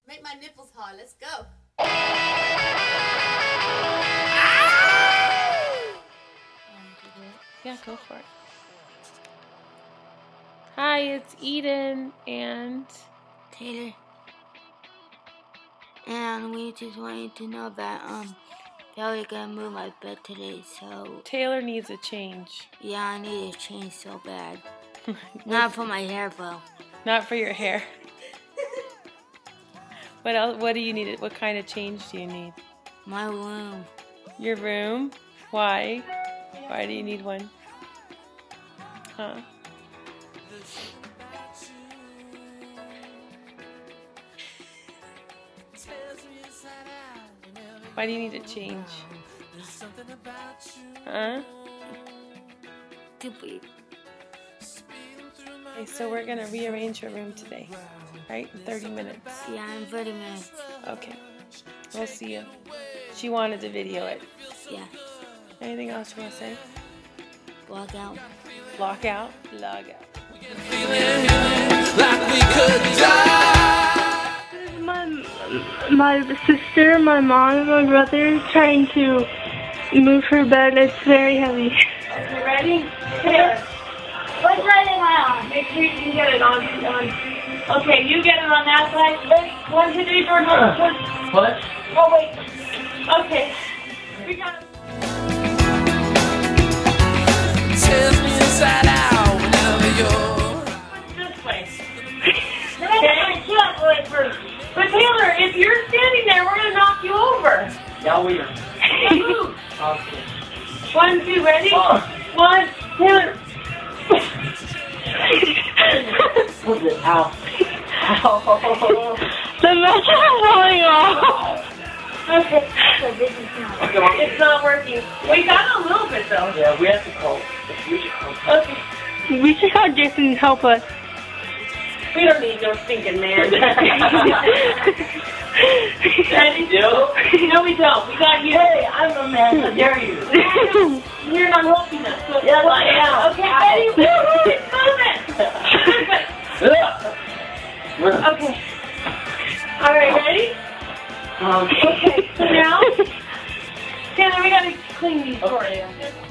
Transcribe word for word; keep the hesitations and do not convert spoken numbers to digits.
Make my nipples hard. Let's go. Yeah, go for it. Hi, it's Eden and Taylor. And we just want you to know that um that we're gonna move my bed today, so Taylor needs a change. yeah, I need a change so bad. Not for my hair, though. Not for your hair. What else? What do you need? What kind of change do you need? My room. Your room? Why? Why do you need one? Huh? Why do you need a change? Huh? Stupid. Okay, so we're gonna rearrange your room today, right? In thirty minutes. Yeah, in thirty minutes. Okay. We'll see you. She wanted to video it. Yeah. Anything else you want to say? Walk out. Lock out? Log out. My, my sister, my mom, and my brother trying to move her bed. It's very heavy. Okay, ready? Here. What side am I on? Make sure you can get it on. on. Okay, you get it on that side. Wait, one, two, three, four, five, six. What? Oh, wait. Okay. We got it. Tells me inside out whenever you're This way. Okay. First. But Taylor, if you're standing there, we're gonna knock you over. Yeah, we are. Move. Okay. One, two, ready? Oh. One, Taylor. What's it? Ow. Ow. The match is falling off. Okay. Okay, well, It's not working. We got a little bit though. yeah, we have to call the future call. Okay. We should have Jason help us. We don't need no stinking man. Ready? No? No, we don't. We got you. Hey, I'm the man. How dare you? You're not helping us. So Yes, I am. Okay, ready? Move it. Move it. Okay. All right, ready? Um, Okay. So now, Taylor, we gotta clean these for you.